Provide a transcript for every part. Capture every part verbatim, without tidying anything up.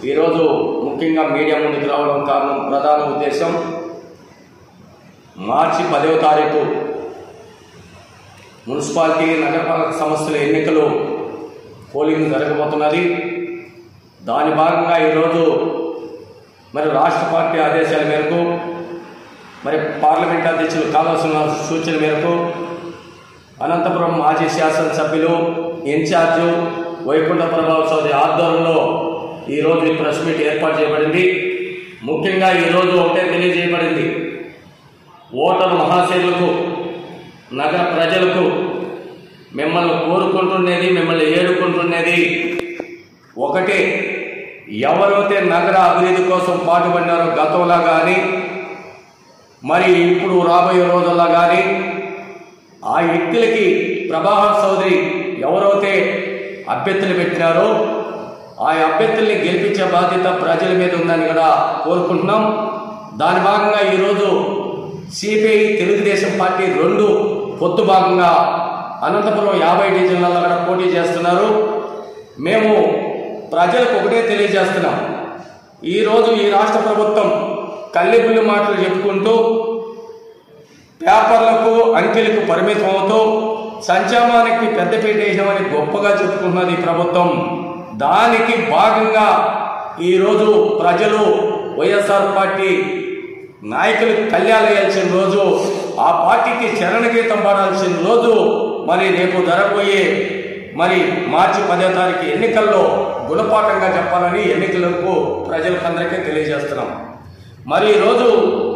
ఈరోజు ముఖ్యంగా మీడియా ముందుకు రావడం కారణం ప్రధాన ఉద్దేశం మార్చి పదవ తారీఖు మున్సిపాలిటీ నగరపాలక సంస్థల ఎన్నికలు పోలింగ్ జరగబోతున్నది. దాని భాగంగా ఈరోజు మరి రాష్ట్ర పార్టీ ఆదేశాల మేరకు మరి పార్లమెంట్ అధ్యక్షులు కావాల్సిన సూచన మేరకు అనంతపురం మాజీ శాసనసభ్యులు ఇన్ఛార్జు వైకుంఠ ప్రభావ చౌదరి ఆధ్వర్యంలో ఈరోజు ఈ ప్రెస్ మీట్ ఏర్పాటు చేయబడింది. ముఖ్యంగా ఈరోజు ఒకటే తెలియజేయబడింది, ఓటరు మహాశయులకు నగర ప్రజలకు మిమ్మల్ని కోరుకుంటున్నది, మిమ్మల్ని ఏడుకుంటున్నది ఒకటే. ఎవరైతే నగర అభివృద్ధి కోసం పాటుపడినారో గతంలో కానీ మరి ఇప్పుడు రాబోయే రోజుల్లో కానీ ఆ వ్యక్తులకి ప్రభాకర్ చౌదరి ఎవరైతే అభ్యర్థులు పెట్టినారో ఆ అభ్యర్థుల్ని గెలిపించే బాధ్యత ప్రజల మీద ఉందని కూడా కోరుకుంటున్నాం. దాని భాగంగా ఈరోజు సిపిఐ తెలుగుదేశం పార్టీ రెండు పొత్తు భాగంగా అనంతపురం యాభై డివిజన్లలో కూడా పోటీ చేస్తున్నారు. మేము ప్రజలకు ఒకటే తెలియజేస్తున్నాం, ఈరోజు ఈ రాష్ట్ర ప్రభుత్వం కల్లిబుల్లి మాటలు చెప్పుకుంటూ పేపర్లకు అంకెలకు పరిమితం అవుతూ సంక్షేమానికి పెద్దపీట వేసామని గొప్పగా చెప్పుకుంటున్నది ఈ ప్రభుత్వం. దానికి భాగంగా ఈరోజు ప్రజలు వైఎస్ఆర్ పార్టీ నాయకులకు కళ్యాణం వేయాల్సిన రోజు, ఆ పార్టీకి చరణగీతం పాడాల్సిన రోజు మరి రేపు జరగబోయే మరి మార్చి పదో తారీఖు ఎన్నికల్లో గుణపాఠంగా చెప్పాలని ఎన్నికలకు ప్రజలకందరికీ తెలియజేస్తున్నాం. మరి ఈరోజు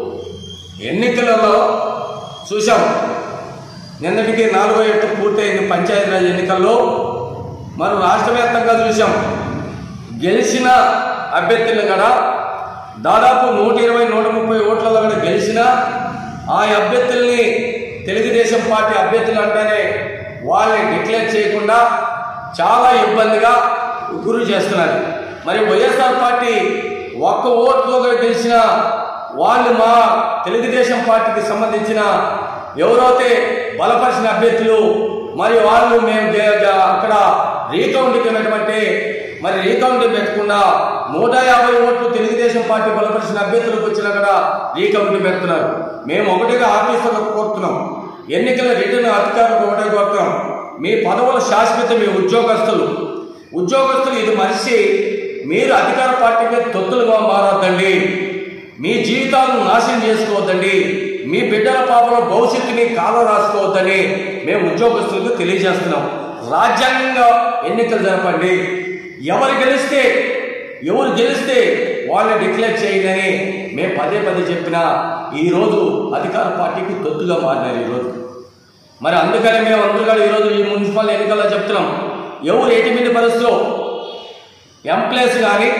ఎన్నికలలో చూసాం, నిన్నటికి నాలుగో ఏట పూర్తయింది పంచాయతీరాజ్ ఎన్నికల్లో. మరి రాష్ట్ర వ్యాప్తంగా చూసాం, గెలిచిన అభ్యర్థులను కూడా దాదాపు నూట ఇరవై నూట ముప్పై ఓట్లలో కూడా గెలిచిన ఆ అభ్యర్థుల్ని తెలుగుదేశం పార్టీ అభ్యర్థులు అంటేనే వాళ్ళని డిక్లేర్ చేయకుండా చాలా ఇబ్బందిగా గురి చేస్తున్నారు. మరి వైఎస్ఆర్ పార్టీ ఒక్క ఓట్లో గెలిచిన వాళ్ళు మా తెలుగుదేశం పార్టీకి సంబంధించిన ఎవరైతే బలపరిచిన అభ్యర్థులు మరి వాళ్ళు మేము అక్కడ రీకౌంటింగ్ ఉన్నటువంటి మరి రీకౌంటింగ్ పెట్టకుండా నూట యాభై ఓట్లు తెలుగుదేశం పార్టీ బలపరిచిన అభ్యర్థులకు వచ్చినా కూడా రీకౌంటింగ్ పెడుతున్నారు. మేము ఒకటిగా ఆఫీసర్లకు కోరుతున్నాం, ఎన్నికల రిటర్న్ అధికారులకు ఒకటే కోరుతున్నాం, మీ పదవుల శాశ్వత మీ ఉద్యోగస్తులు ఉద్యోగస్తులు ఇది మరిచి మీరు అధికార పార్టీకి తొత్తులుగా మారొద్దండి, మీ జీవితాలను నాశనం చేసుకోవద్దండి, మీ బిడ్డల పాపల భవిష్యత్తుని కాలం రాసుకోవద్దని మేము ఉద్యోగస్తులకు తెలియజేస్తున్నాం. రాజ్యాంగంగా ఎన్నికలు జరపండి, ఎవరు గెలిస్తే ఎవరు గెలిస్తే వాళ్ళని డిక్లేర్ చేయండి మేము పదే పదే చెప్పినా ఈరోజు అధికార పార్టీకి తొత్తుగా మారినారు ఈరోజు. మరి అందుకని మేము అందరూ ఈరోజు ఈ మున్సిపల్ ఎన్నికల్లో చెప్తున్నాం, ఎవరు ఎటువంటి పరిస్థితిలో ఎంప్లాయీస్ కానీ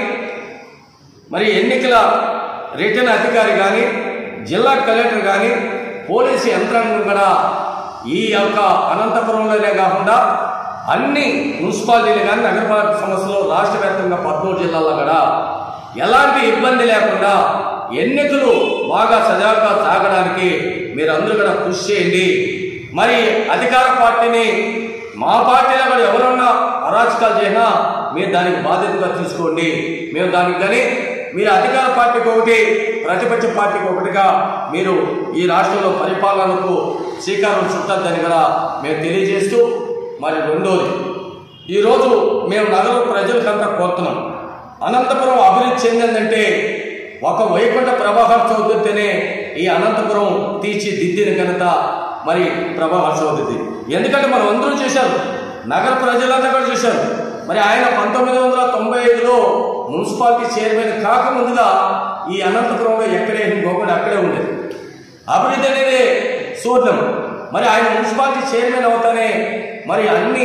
మరి ఎన్నికల రిటర్న్ అధికారి కానీ జిల్లా కలెక్టర్ కానీ పోలీసు యంత్రాంగం కూడా ఈ యొక్క అనంతపురంలోనే కాకుండా అన్ని మున్సిపాలిటీలు కానీ నగరపాలక సంస్థలు రాష్ట్ర వ్యాప్తంగా పద్మూడు జిల్లాల్లో కూడా ఎలాంటి ఇబ్బంది లేకుండా ఎన్నికలు బాగా సజావుగా సాగడానికి మీరందరూ కూడా కృషి చేయండి. మరి అధికార పార్టీని మా పార్టీలో కూడా ఎవరన్నా అరాచకాలు చేసినా మీరు దానికి బాధ్యతగా తీసుకోండి. మేము దానికి కానీ మీరు అధికార పార్టీకి ఒకటి ప్రతిపక్ష పార్టీకి ఒకటిగా మీరు ఈ రాష్ట్రంలో పరిపాలనకు శ్రీకారం చుట్టద్దని కూడా మేము తెలియజేస్తూ, మరి రెండోది ఈరోజు మేము నగర ప్రజలకంతా కోరుతున్నాం, అనంతపురం అభివృద్ధి చెందిందంటే ఒక వైకుంఠ ప్రభాకర్ చౌదరితోనే ఈ అనంతపురం తీర్చిదిద్దిన ఘనత మరి ప్రభాకర్ చౌదరి. ఎందుకంటే మనం అందరూ చూశారు, నగర ప్రజలంతా కూడా చూశారు. మరి ఆయన పంతొమ్మిది వందల తొంభై ఐదులో మున్సిపాలిటీ చైర్మన్ కాకముందుగా ఈ అనంతపురంలో ఎక్కడే గోపడి అక్కడే ఉండేది. అభివృద్ధి అనేది శూన్యం. మరి ఆయన మున్సిపాలిటీ చైర్మన్ అవుతానే మరి అన్ని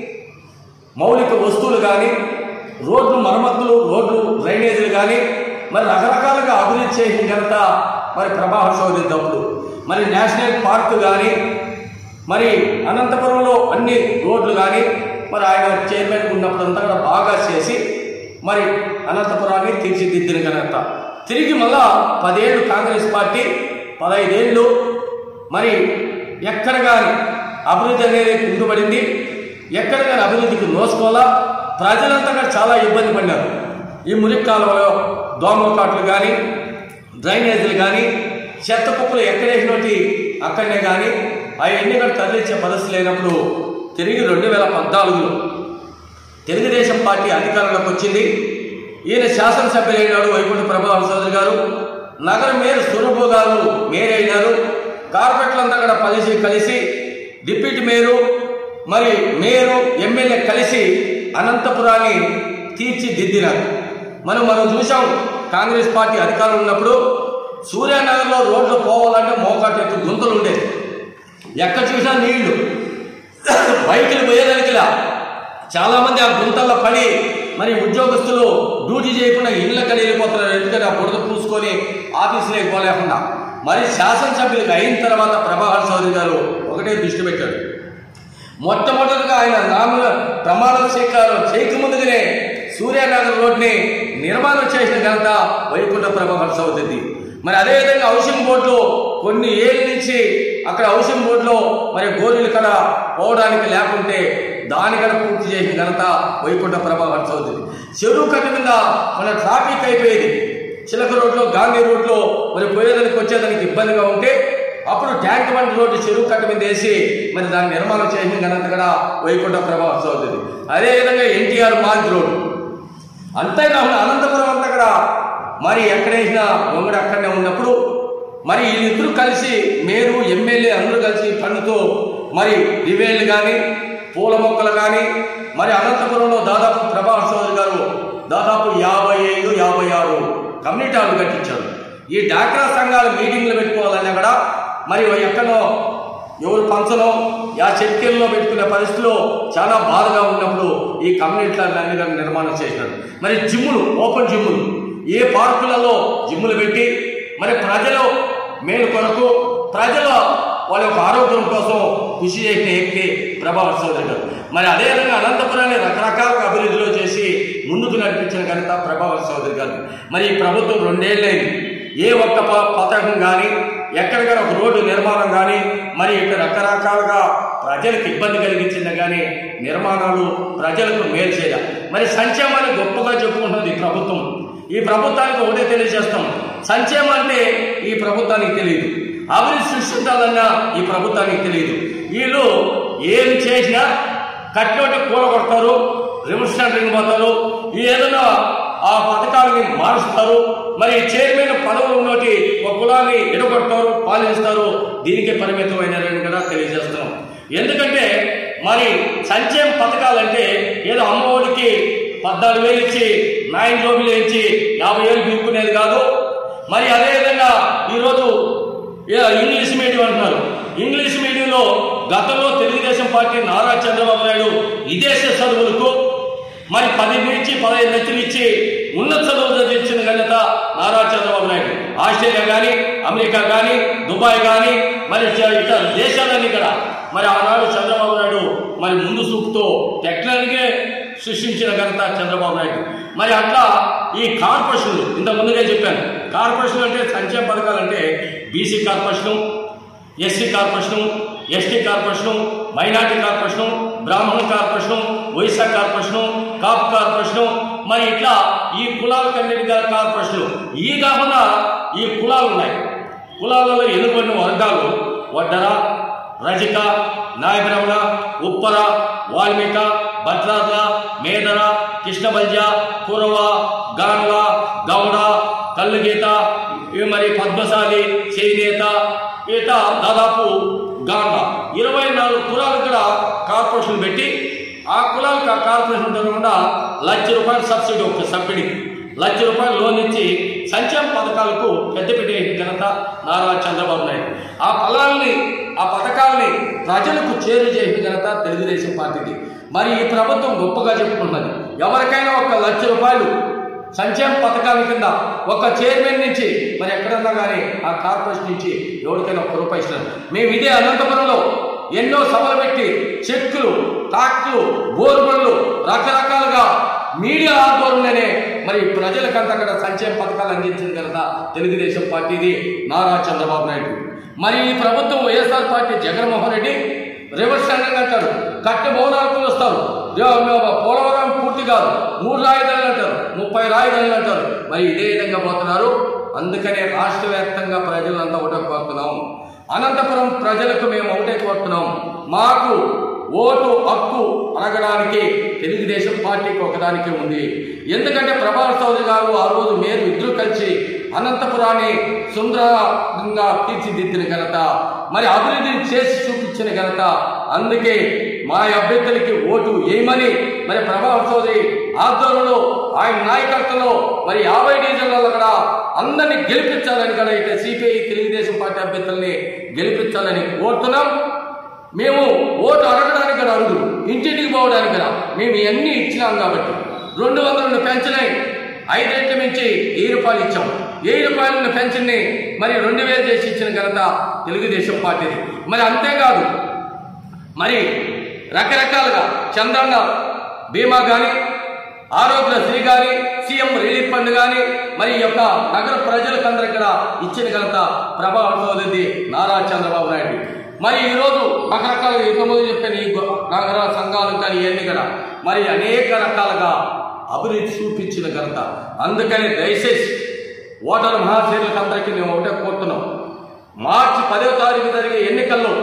మౌలిక వస్తువులు కానీ రోడ్లు మరమ్మతులు రోడ్లు డ్రైనేజీలు కానీ మరి రకరకాలుగా అభివృద్ధి చేసిన ఘనత మరి ప్రభాకర్ చౌదరి తప్పుడు. మరి నేషనల్ పార్క్ కానీ మరి అనంతపురంలో అన్ని రోడ్లు కానీ మరి ఆయన చైర్మన్ ఉన్నప్పుడంతా కూడా బాగా చేసి మరి అనంతపురాన్ని తీర్చిదిద్దిన ఘనత. తిరిగి మళ్ళా పదేళ్ళు కాంగ్రెస్ పార్టీ పదహైదేళ్ళు మరి ఎక్కడ కానీ అభివృద్ధి అనేది కుంటుపడింది, ఎక్కడ కానీ అభివృద్ధికి నోసుకోవాలా, ప్రజలంతా చాలా ఇబ్బంది పడినారు. ఈ మురికి కాలువలో దోమకాట్లు కానీ డ్రైనేజీలు కానీ చెత్త కుప్పలు ఎక్కడేసినోటి అక్కడనే కానీ అవన్నీ కూడా తరలించే పరిస్థితి లేనప్పుడు తిరిగి రెండు వేల పద్నాలుగులో తెలుగుదేశం పార్టీ అధికారంలోకి వచ్చింది. ఈయన శాసనసభ్యులైనాడు వైకుంఠ ప్రభాకర్ చౌదరి గారు. నగర మేయర్ సురభు గారు మేయర్ అయినారు. కార్పొరేట్లంతా కూడా కలిసి కలిసి డిప్యూటీ మేయరు మరి మేయరు ఎమ్మెల్యే కలిసి అనంతపురాన్ని తీర్చిదిద్దినారు. మనం మనం చూసాం కాంగ్రెస్ పార్టీ అధికారంలో ఉన్నప్పుడు సూర్యానగర్లో రోడ్లు పోవాలంటే మోకాటెత్తు గుంతలు ఉండేది. ఎక్కడ చూసినా నీళ్లు, బైకులు పోయేదానికిలా చాలామంది ఆ గుంతల్లో పడి మరి ఉద్యోగస్తులు డ్యూటీ చేయకుండా ఇళ్ళక్కడ వెళ్ళిపోతున్నారు. ఎందుకంటే ఆ బుడద పూసుకొని ఆఫీసులోకి పోలేకుండా. మరి శాసనసభ్యులకు అయిన తర్వాత ప్రభాకర్ చౌదరి గారు ఒకటే దృష్టి పెట్టాడు. మొట్టమొదటిగా ఆయన నామల ప్రమాణ స్వీకారం చేయకముందుగానే సూర్యానగర్ రోడ్ని నిర్మాణం చేసిన ఘనత వైకుంఠ ప్రభాకర్ చౌదరిది. మరి అదేవిధంగా హౌసింగ్ బోర్డులో కొన్ని ఏళ్ళ నుంచి అక్కడ హౌసింగ్ బోర్డులో మరి గోరీలు కడ పోవడానికి లేకుంటే దాని కడ పూర్తి చేసిన ఘనత వైకుంఠ ప్రభాకర్ చౌదరి. చెరువు కట్ట మీద మన ట్రాఫిక్ అయిపోయేది. చిలక రోడ్లో గాంధీ రోడ్లో మరి పోయేదానికి వచ్చేదానికి ఇబ్బందిగా ఉంటే అప్పుడు ట్యాంక్ బండ్ రోడ్డు చెరువు కట్ట మీద వేసి మరి దాన్ని నిర్మాణం చేసిన ఘనత కూడా వైకుంఠ ప్రభాకర్ చౌదరి. అదేవిధంగా ఎన్టీఆర్ మార్గ్ రోడ్డు అంతేకాకుండా అనంతపురం అంతా కూడా మరి ఎక్కడైనా దొంగడు అక్కడనే ఉన్నప్పుడు మరి వీళ్ళిద్దరూ కలిసి మేరు ఎమ్మెల్యే అందరూ కలిసి ఫండ్తో మరి రివేళ్లు కానీ పూల మొక్కలు కానీ మరి అనంతపురంలో దాదాపు ప్రభాకర్ చౌదరి గారు దాదాపు యాభై ఐదు యాభై ఆరు కమ్యూనిటీ హాల్ కట్టించారు. ఈ డాక్రా సంఘాలు మీటింగ్లు పెట్టుకోవాలన్నా కూడా మరి ఎక్కడో ఎవరు పంచనో ఆ చెట్కెల్లో పెట్టుకునే పరిస్థితిలో చాలా బాధగా ఉన్నప్పుడు ఈ కమ్యూనిటీలన్నీ కానీ నిర్మాణం చేసినారు. మరి జిమ్ములు, ఓపెన్ జిమ్ములు, ఏ పార్కులలో జిమ్ములు పెట్టి మరి ప్రజలు మేలు కొరకు ప్రజల వాళ్ళ యొక్క ఆరోగ్యం కోసం కృషి చేసిన వ్యక్తి ప్రభాకర్ చౌదరి గారు. మరి అదేవిధంగా అనంతపురాన్ని రకరకాలుగా అభివృద్ధిలో చేసి ముందుకు నడిపించిన ఘనత ప్రభాకర్ చౌదరి గారు. మరి ఈ ప్రభుత్వం రెండేళ్ళైంది. ఏ ఒక్క పథకం కానీ ఎక్కడికైనా ఒక రోడ్డు నిర్మాణం కానీ మరి ఇక్కడ రకరకాలుగా ప్రజలకు ఇబ్బంది కలిగించింది కానీ నిర్మాణాలు ప్రజలకు మేలు చేయాలి. మరి సంక్షేమాన్ని గొప్పగా చెప్పుకుంటుంది ఈ ప్రభుత్వం. ఈ ప్రభుత్వానికి ఒకటే తెలియజేస్తాం, సంక్షేమం అంటే ఈ ప్రభుత్వానికి తెలియదు, అభివృద్ధి సృష్టించాలన్నా ఈ ప్రభుత్వానికి తెలియదు. వీళ్ళు ఏం చేసినా కట్టోటి కూల కొడతారు, రివర్స్ సెంటరింగ్ పోతారు, ఏదైనా ఆ పథకాలని మారుస్తారు. మరి చైర్మన్ పదవులు ఉన్నటి ఒక కులాన్ని ఎడగొడతారు, పాలిస్తారు. దీనికే పరిమితమైనారని కూడా తెలియజేస్తున్నాం. ఎందుకంటే మరి సంక్షేమ పథకాలంటే ఏదో అమ్మఒడికి పద్నాలుగు వేలు ఇచ్చి నైన్ జోబులు ఇచ్చి యాభై వేలు పీక్కునేది కాదు. మరి అదేవిధంగా ఈరోజు ఇంగ్లీష్ మీడియం అంటున్నారు. ఇంగ్లీష్ మీడియంలో గతంలో తెలుగుదేశం పార్టీ నారా చంద్రబాబు నాయుడు విదేశ చదువులకు మరి పది నుంచి పదహైదు లక్షలు ఇచ్చి ఉన్నత చదువులు చదివించిన ఘనత నారా చంద్రబాబు నాయుడు. ఆస్ట్రేలియా కానీ, అమెరికా కానీ, దుబాయ్ కానీ మరి ఇతర దేశాలన్నీ కూడా మరి ఆనాడు చంద్రబాబు నాయుడు మరి ముందు చూపుతో టెక్నాలజీ సృష్టించిన ఘనత చంద్రబాబు నాయుడు. మరి అట్లా ఈ కార్పొరేషన్లు ఇంత ముందుగా చెప్పాను. కార్పొరేషన్ అంటే సంక్షేమ పథకాలు అంటే BC corporation, SC corporation, ST corporation, minority corporation, Brahmana corporation, Vysya corporation, Kapu corporation, మరి ఇట్లా ఈ కులాల కన్నిటి కార్పొరేషన్లు. ఈ కాకుండా ఈ కులాలు ఉన్నాయి. కులాలలో ఎన్నుకొన్న వర్గాలు వడ్డర, రజిక, నాయబ్రహ్మణ, ఉప్పర, వాల్మీక, భద్రాద్ర, మేదర, కృష్ణబల్జ, కురవ, గాన్ల, గౌడ, కల్లుగీత, మరి పద్మశాలి, చేనేత, ఇట్లా దాదాపు గాన్ల ఇరవై నాలుగు కులాలు కూడా కార్పొరేషన్ పెట్టి ఆ కులాలకు ఆ కార్పొరేషన్ తరఫున లక్ష రూపాయల సబ్సిడీ, ఒక సబ్సిడీకి లక్ష రూపాయలు లోన్ ఇచ్చి సంక్షేమ పథకాలకు పెద్దపీట ఘనత నారా చంద్రబాబు నాయుడు. ఆ ఫలాల్ని ఆ పథకాలని ప్రజలకు చేరు చేసిన ఘనత తెలుగుదేశం పార్టీకి. మరి ఈ ప్రభుత్వం గొప్పగా చెప్పుకుంటున్నది. ఎవరికైనా ఒక లక్ష రూపాయలు సంక్షేమ పథకాల కింద ఒక చైర్మన్ నుంచి మరి ఎక్కడన్నా కానీ ఆ కార్పొరేషన్ నుంచి ఎవరికైనా ఒక్క రూపాయి ఇస్తారు. మేము ఇదే అనంతపురంలో ఎన్నో సభలు పెట్టి చెక్కులు, ట్రాక్టులు, బోర్బళ్ళు రకరకాలుగా మీడియా ఆధ్వర్యంలోనే మరి ప్రజలకంతా కూడా సంక్షేమ పథకాలు అందించింది కదా తెలుగుదేశం పార్టీది నారా చంద్రబాబు నాయుడు. మరి ఈ ప్రభుత్వం YSR party Jaganmohan Reddy reverse centering అంటారు, కట్టె భవనాలకు వస్తారు, పోలవరం పూర్తి కాదు, మూడు రాజధానులు అంటారు, ముప్పై రాజధానులు అంటారు. మరి ఇదే విధంగా పోతున్నారు. అందుకనే రాష్ట్ర వ్యాప్తంగా ప్రజలంతా ఒకటే కోరుతున్నాం. అనంతపురం ప్రజలకు మేము ఒకటే కోరుతున్నాం, మాకు ఓటు హక్కు అడగడానికి తెలుగుదేశం పార్టీకి ఒకదానికి ఉంది. ఎందుకంటే ప్రభాస్ చౌదరి గారు ఆ రోజు మీరు ఇద్దరు కలిసి అనంతపురాన్ని సుందరంగా తీర్చిదిద్దిన ఘనత, మరి అభివృద్ధిని చేసి చూపించిన ఘనత. అందుకే మా అభ్యర్థులకి ఓటు వేయమని మరి ప్రభాస్ చౌదరి ఆధ్వర్యంలో ఆయన నాయకత్వంలో మరి యాభై డివిజన్లలో కూడా అందరినీ గెలిపించాలని కూడా ఇట్లా సిపిఐ తెలుగుదేశం పార్టీ అభ్యర్థుల్ని గెలిపించాలని కోరుతున్నాం. మేము ఓటు అడగడానికి కూడా అడుగు, ఇంటింటికి పోవడానికి కూడా మేము ఇవన్నీ ఇచ్చినాం. కాబట్టి రెండు వందలను పెంచినాయి, ఐదేళ్ల నుంచి వెయ్యి రూపాయలు ఇచ్చాం. వెయ్యి రూపాయల పెన్షన్ని మరి రెండు వేలు చేసి ఇచ్చిన ఘనత తెలుగుదేశం పార్టీది. మరి అంతేకాదు, మరి రకరకాలుగా చంద్రన్న బీమా కానీ, ఆరోగ్యశ్రీ కానీ, సీఎం రిలీఫ్ ఫండ్ కానీ, మరి ఈ యొక్క నగర ప్రజలకందరికీ కూడా ఇచ్చిన ఘనత ప్రభావం చౌదరిది, నారా చంద్రబాబు నాయుడు. మరి ఈరోజు రకరకాలుగా ఇంతకుముందు చెప్పిన ఈ నగర సంఘాలు కానీ ఇవన్నీ కూడా మరి అనేక రకాలుగా అభివృద్ధి చూపించిన ఘనత. అందుకని దయచేసి ఓటర్ మహాశయులకు అందరికీ మేము ఒకటే కోరుతున్నాం, మార్చి పదవ తారీఖు జరిగే ఎన్నికల్లో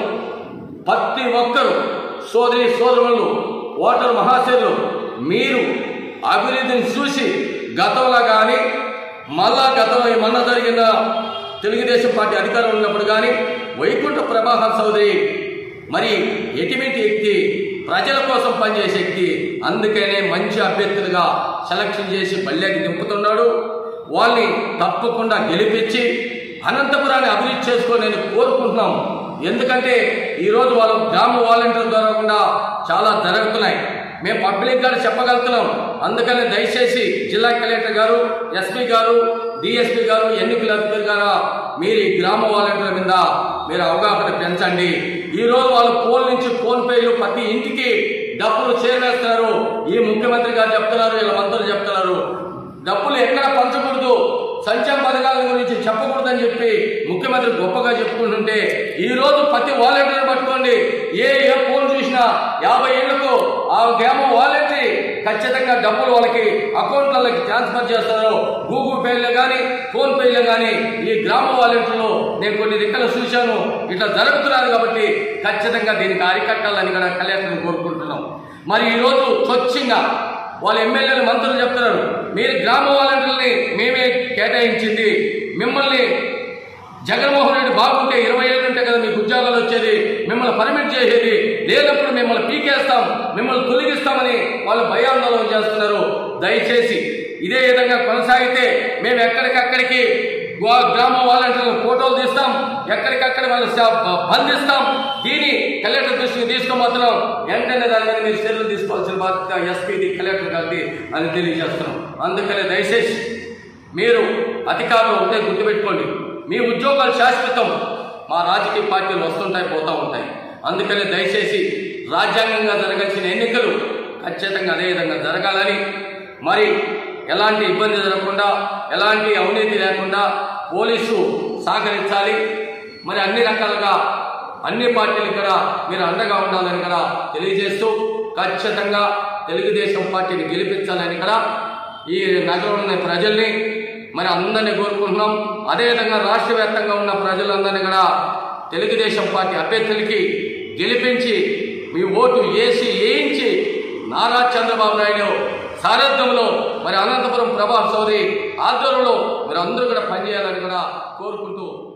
ప్రతి ఒక్కరు సోదరి సోదరులు ఓటర్ మహాశయులు మీరు అభివృద్ధిని చూసి గతంలో కానీ మళ్ళా గతంలో మొన్న జరిగిన తెలుగుదేశం పార్టీ అధికారంలో ఉన్నప్పుడు కానీ వైకుంఠ ప్రభాకర్ చౌదరి మరి ఎటువంటి వ్యక్తి, ప్రజల కోసం పనిచేసే వ్యక్తి. అందుకనే మంచి అభ్యర్థులుగా సెలక్షన్ చేసి బళ్ళేకి దింపుతున్నాడు. వాళ్ళని తప్పకుండా గెలిపించి అనంతపురాన్ని అభివృద్ధి చేసుకోవాలని కోరుకుంటున్నాం. ఎందుకంటే ఈరోజు వాళ్ళు గ్రామ వాలంటీర్ ద్వారా కూడా చాలా జరుగుతున్నాయి, మేము పబ్లిక్ గారు చెప్పగలుగుతున్నాం. అందుకని దయచేసి జిల్లా కలెక్టర్ గారు, ఎస్పీ గారు, డిఎస్పీ గారు, ఎన్నికల అధికారి గారు మీరు ఈ గ్రామ వాలంటీర్ల మీద మీరు అవగాహన పెంచండి. ఈరోజు వాళ్ళు ఫోన్ నుంచి ఫోన్ పేలు ప్రతి ఇంటికి డబ్బులు చేరవేస్తున్నారు. ఈ ముఖ్యమంత్రి గారు చెప్తున్నారు, వీళ్ళ మంత్రులు చెప్తున్నారు డబ్బులు ఎక్కడ పంచకూడదు, సంక్షేమ పథకాల గురించి చెప్పకూడదని చెప్పి ముఖ్యమంత్రి గొప్పగా చెప్పుకుంటుంటే ఈరోజు ప్రతి వాలంటీర్ పట్టుకోండి, ఏ ఏ ఫోన్ చూసినా యాభై ఏళ్లకు ఆ గ్రామ వాలంటీర్ ఖచ్చితంగా డబ్బులు వాళ్ళకి అకౌంట్లకి ట్రాన్స్ఫర్ చేస్తారు. గూగుల్ పేలో కానీ ఫోన్ పేలో కానీ ఈ గ్రామ వాలంటీర్లు నేను కొన్ని దిక్కలు చూశాను, ఇట్లా జరుగుతున్నారు. కాబట్టి ఖచ్చితంగా దీనికి అరికట్టాలని కూడా కలెక్టర్ని కోరుకుంటున్నాం. మరి ఈరోజు స్వచ్ఛంగా వాళ్ళ ఎమ్మెల్యేలు మంత్రులు చెప్తున్నారు, మీరు గ్రామ వాలంటీర్లని మేమే కేటాయించింది, మిమ్మల్ని జగన్మోహన్ రెడ్డి బాగుంటే ఇరవై ఏళ్ళు ఉంటే కదా మీకు ఉద్యోగాలు వచ్చేది, మిమ్మల్ని పర్మిట్ చేసేది, లేనప్పుడు మిమ్మల్ని పీకేస్తాం, మిమ్మల్ని తొలగిస్తామని వాళ్ళు భయాందోళన చేస్తున్నారు. దయచేసి ఇదే విధంగా కొనసాగితే మేము ఎక్కడికక్కడికి గ్రామ వాలంటీర్లు ఫోటోలు తీస్తాం, ఎక్కడికక్కడ వాళ్ళు బంధిస్తాం. దీన్ని కలెక్టర్ దృష్టికి తీసుకోబోతున్నాం. వెంటనే దాని మీద మీరు చర్యలు తీసుకోవాల్సిన బాధ్యత ఎస్పీది, కలెక్టర్ గారిది అని తెలియజేస్తున్నాం. అందుకనే దయచేసి మీరు అధికారులు ఉంటే గుర్తుపెట్టుకోండి, మీ ఉద్యోగాలు శాశ్వతం. మా రాజకీయ పార్టీలు వస్తుంటాయి, పోతూ ఉంటాయి. అందుకనే దయచేసి రాజ్యాంగంగా జరగాల్సిన ఎన్నికలు ఖచ్చితంగా అదేవిధంగా జరగాలని, మరి ఎలాంటి ఇబ్బంది జరగకుండా, ఎలాంటి అవినీతి లేకుండా పోలీసు సహకరించాలి. మరి అన్ని రకాలుగా అన్ని పార్టీలు కూడా మీరు అండగా ఉండాలని కూడా తెలియజేస్తూ ఖచ్చితంగా తెలుగుదేశం పార్టీని గెలిపించాలని కూడా ఈ నగరంలోని ప్రజల్ని మరి అందరినీ కోరుకుంటున్నాం. అదేవిధంగా రాష్ట్ర వ్యాప్తంగా ఉన్న ప్రజలందరినీ కూడా తెలుగుదేశం పార్టీ అభ్యర్థులకి గెలిపించి మీ ఓటు వేసి వేయించి నారా చంద్రబాబు నాయుడు సారథ్యంలో మరి అనంతపురం ప్రభాస్ చౌదరి ఆధ్వర్యంలో మీరు అందరూ కూడా పనిచేయాలని కూడా కోరుకుంటూ